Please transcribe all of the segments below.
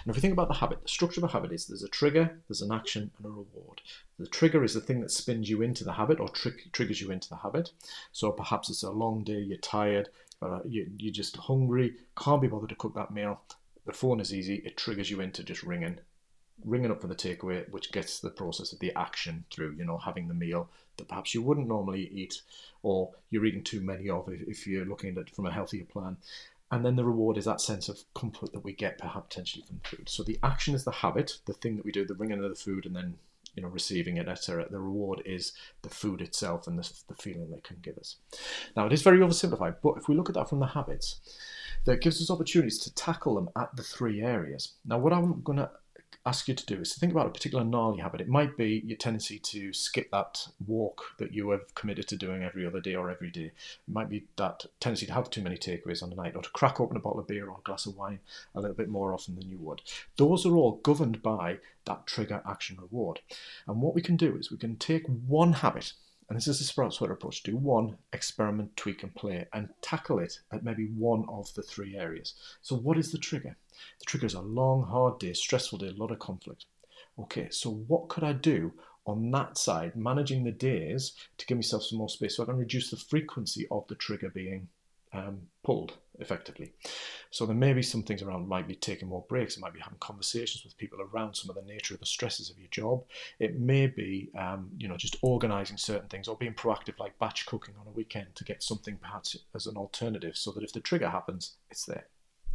And if we think about the habit, the structure of a habit is there's a trigger, there's an action, and a reward. The trigger is the thing that spins you into the habit or triggers you into the habit. So perhaps it's a long day, you're tired, you're just hungry, can't be bothered to cook that meal. The phone is easy, it triggers you into just ringing up for the takeaway, which gets the process of the action through, having the meal that perhaps you wouldn't normally eat, or you're eating too many of if you're looking at it from a healthier plan. And then the reward is that sense of comfort that we get perhaps potentially from food. So the action is the habit, the thing that we do, the bringing of the food and then receiving it, etc. The reward is the food itself and the feeling they can give us. Now, it is very oversimplified, but if we look at that from the habits, that gives us opportunities to tackle them at the three areas. Now, what I'm going to ask you to do is to think about a particular gnarly habit. It might be your tendency to skip that walk that you have committed to doing every other day or every day. It might be that tendency to have too many takeaways on the night, or to crack open a bottle of beer or a glass of wine a little bit more often than you would. Those are all governed by that trigger, action, reward. And what we can do is we can take one habit, and this is a sprout sort of approach, do one, experiment, tweak and play, and tackle it at maybe one of the three areas. So what is the trigger? The trigger is a long, hard day, stressful day, a lot of conflict. Okay, so what could I do on that side, managing the days to give myself some more space so I can reduce the frequency of the trigger being pulled effectively? So there may be some things around, might be taking more breaks, it might be having conversations with people around some of the nature of the stresses of your job. It may be, just organising certain things or being proactive, like batch cooking on a weekend to get something perhaps as an alternative so that if the trigger happens, it's there.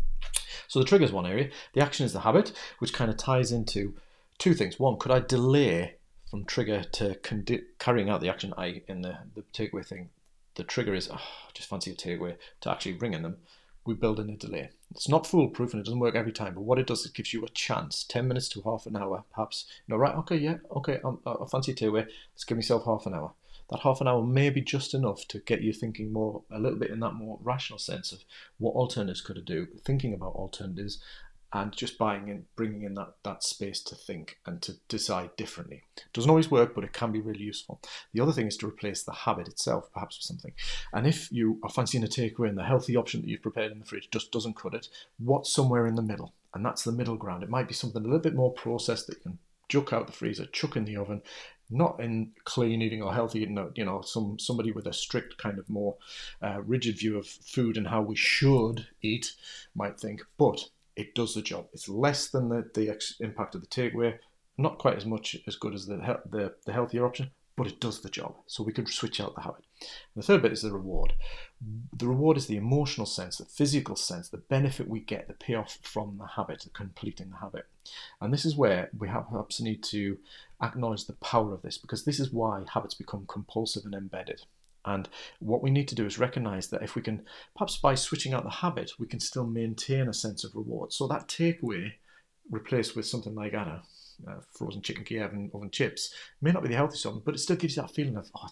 So the trigger is one area. The action is the habit, which kind of ties into two things. One, could I delay from trigger to carrying out the action? In the takeaway thing, the trigger is, just fancy a takeaway, to actually ringing them. We build in a delay. It's not foolproof and it doesn't work every time, but what it does, it gives you a chance, 10 minutes to half an hour, perhaps, right, okay, I fancy a takeaway, let's give myself half an hour. That half an hour may be just enough to get you thinking more, a little bit in that more rational sense of what alternatives could I do, thinking about alternatives, and just bringing in that space to think and to decide differently. It doesn't always work, but it can be really useful. The other thing is to replace the habit itself, perhaps with something. And if you are fancying a takeaway and the healthy option that you've prepared in the fridge just doesn't cut it, what's somewhere in the middle? And that's the middle ground. It might be something a little bit more processed that you can juck out the freezer, chuck in the oven, not in clean eating or healthy eating, somebody with a strict kind of more rigid view of food and how we should eat might think, but it does the job. It's less than the impact of the takeaway, not quite as good as the healthier option, but it does the job. So we could switch out the habit. And the third bit is the reward. The reward is the emotional sense, the physical sense, the benefit we get, the payoff from the habit, the completing the habit. And this is where we perhaps need to acknowledge the power of this, because this is why habits become compulsive and embedded. And what we need to do is recognize that if we can, perhaps by switching out the habit, we can still maintain a sense of reward. So that takeaway replaced with something like, frozen chicken Kiev and oven chips may not be the healthiest option, but it still gives you that feeling of,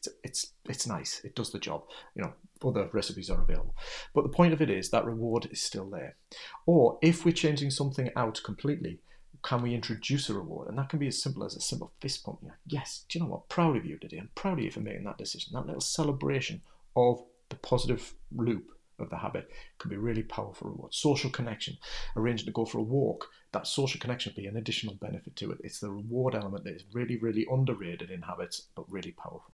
it's nice, it does the job. Other recipes are available. But the point of it is that reward is still there. Or if we're changing something out completely, can we introduce a reward? And that can be as simple as a simple fist pump. Yes, do you know what? Proud of you today. I'm proud of you for making that decision. That little celebration of the positive loop of the habit can be really powerful reward. Social connection, arranging to go for a walk, that social connection will be an additional benefit to it. It's the reward element that is really, really underrated in habits, but really powerful.